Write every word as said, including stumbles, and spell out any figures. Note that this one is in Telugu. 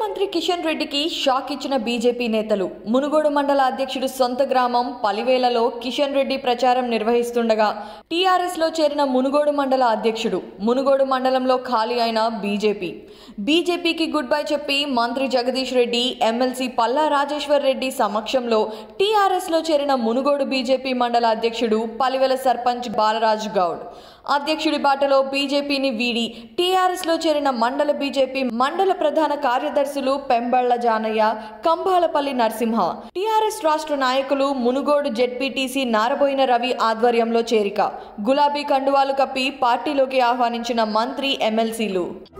మంత్రి కిషన్ రెడ్డికి షాక్ ఇచ్చిన బీజేపీ నేతలు. మునుగోడు మండల అధ్యక్షుడు సొంత గ్రామం పలివేలలో కిషన్ రెడ్డి ప్రచారం నిర్వహిస్తుండగా టీఆర్ఎస్ లో చేరిన మునుగోడు మండల అధ్యక్షుడు. మునుగోడు మండలంలో ఖాళీ అయిన బీజేపీ బీజేపీకి గుడ్ బై చెప్పి మంత్రి జగదీష్ రెడ్డి, ఎమ్మెల్సీ పల్లా రాజేశ్వర్ రెడ్డి సమక్షంలో టీఆర్ఎస్ లో చేరిన మునుగోడు బీజేపీ మండల అధ్యక్షుడు పలివేల సర్పంచ్ బాలరాజ్ గౌడ్ అధ్యక్షుడి బాటలో బీజేపీని వీడి టీఆర్ఎస్ లో చేరిన మండల బీజేపీ మండల ప్రధాన కార్యదర్శులు పెంబళ్ల జానయ్య, కంబాలపల్లి నరసింహ, టీఆర్ఎస్ రాష్ట్ర నాయకులు మునుగోడు జెడ్పీటీసీ నారబోయిన రవి ఆధ్వర్యంలో చేరిక. గులాబీ కండువాలు కప్పి పార్టీలోకి ఆహ్వానించిన మంత్రి, ఎమ్మెల్సీలు.